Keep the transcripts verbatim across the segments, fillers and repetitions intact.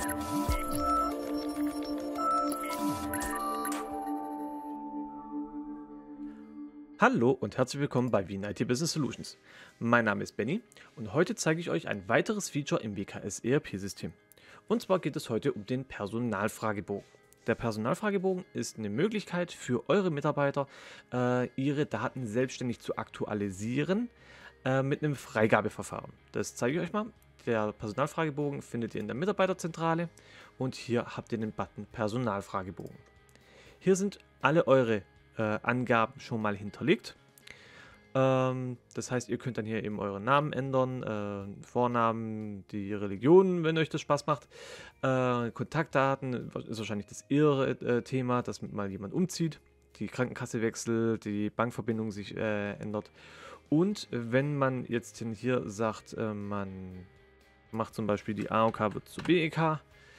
Hallo und herzlich willkommen bei Wien I T Business Solutions. Mein Name ist Benny und heute zeige ich euch ein weiteres Feature im W K S E R P-System. Und zwar geht es heute um den Personalfragebogen. Der Personalfragebogen ist eine Möglichkeit für eure Mitarbeiter, äh, ihre Daten selbstständig zu aktualisieren äh, mit einem Freigabeverfahren. Das zeige ich euch mal. Der Personalfragebogen findet ihr in der Mitarbeiterzentrale und hier habt ihr den Button Personalfragebogen. Hier sind alle eure Äh, Angaben schon mal hinterlegt. Ähm, das heißt, ihr könnt dann hier eben euren Namen ändern, äh, Vornamen, die Religion, wenn euch das Spaß macht, äh, Kontaktdaten, ist wahrscheinlich das eher äh, Thema, dass mal jemand umzieht, die Krankenkasse wechselt, die Bankverbindung sich äh, ändert. Und wenn man jetzt hier sagt, äh, man macht zum Beispiel die A O K wird zu B E K,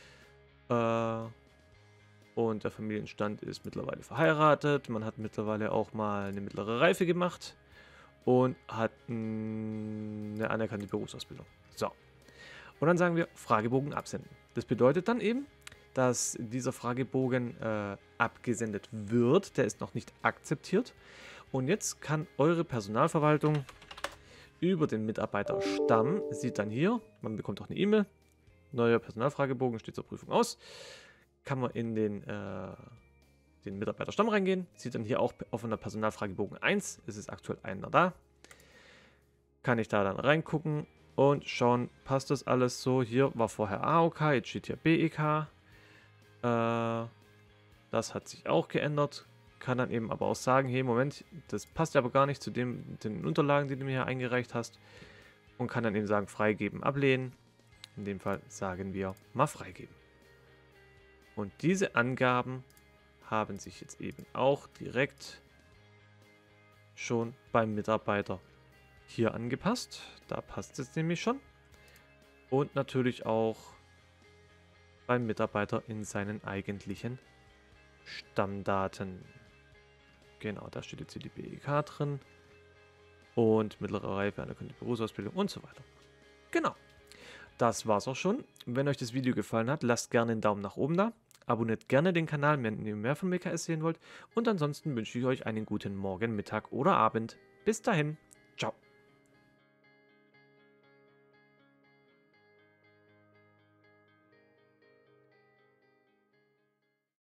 äh, und der Familienstand ist mittlerweile verheiratet. Man hat mittlerweile auch mal eine mittlere Reife gemacht und hat mh, eine anerkannte Berufsausbildung. So. Und dann sagen wir Fragebogen absenden. Das bedeutet dann eben, dass dieser Fragebogen äh, abgesendet wird. Der ist noch nicht akzeptiert. Und jetzt kann eure Personalverwaltung über den Mitarbeiterstamm, sieht dann hier, man bekommt auch eine E-Mail, neuer Personalfragebogen steht zur Prüfung aus. Kann man in den, äh, den Mitarbeiterstamm reingehen. Sieht dann hier auch auf einer Personalfragebogen eins. Es ist aktuell einer da. Kann ich da dann reingucken und schauen, passt das alles so. Hier war vorher A O K, jetzt steht hier B E K. Äh, das hat sich auch geändert. Kann dann eben aber auch sagen, hey, Moment, das passt aber gar nicht zu dem, den Unterlagen, die du mir hier eingereicht hast. Und kann dann eben sagen, freigeben, ablehnen. In dem Fall sagen wir mal freigeben. Und diese Angaben haben sich jetzt eben auch direkt schon beim Mitarbeiter hier angepasst. Da passt es nämlich schon. Und natürlich auch beim Mitarbeiter in seinen eigentlichen Stammdaten. Genau, da steht jetzt hier die B E K drin. Und mittlere Reife, anerkannte Berufsausbildung und so weiter. Genau. Das war's auch schon. Wenn euch das Video gefallen hat, lasst gerne einen Daumen nach oben da. Abonniert gerne den Kanal, wenn ihr mehr von W K S sehen wollt. Und ansonsten wünsche ich euch einen guten Morgen, Mittag oder Abend. Bis dahin. Ciao.